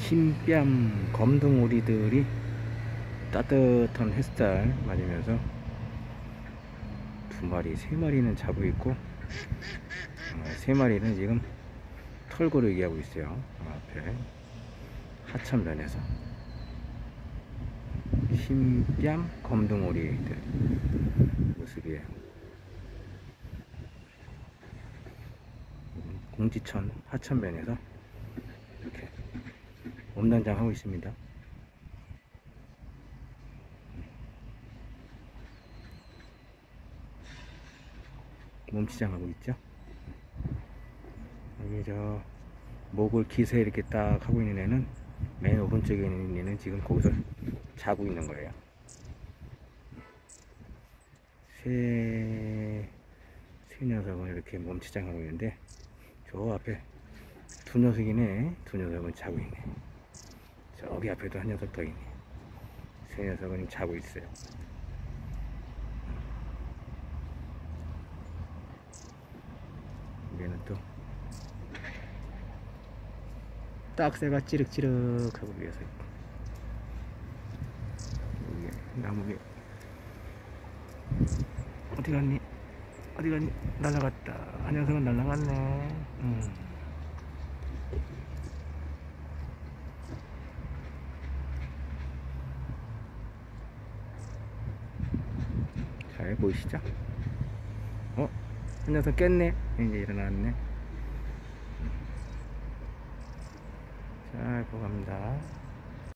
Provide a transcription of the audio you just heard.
흰뺨 검둥오리들이 따뜻한 햇살 맞으면서 두 마리, 세 마리는 자고 있고, 세 마리는 지금 털고르기 하고 있어요. 앞에 하천변에서 흰뺨 검둥오리들 모습이에요. 공지천 하천변에서 이렇게 몸단장 하고 있습니다. 몸치장 하고 있죠. 여기 저 목을 기세 이렇게 딱 하고 있는 애는, 맨 오른쪽에 있는 애는 지금 거기서 자고 있는 거예요. 세 녀석은 이렇게 몸치장 하고 있는데, 저 앞에 두 녀석이네. 두 녀석은 자고 있네. 저기 앞에도 한 녀석 더 있네. 세 녀석은 자고 있어요. 여기는 또 딱새가 찌륵찌륵 하고 위에서 있고, 여기 나무 위에 어디 갔니? 어디 갔니? 날아갔다. 한 녀석은 날아갔네. 잘 보이시죠? 한 녀석 깼네. 이제 일어났네. 잘 보고 갑니다.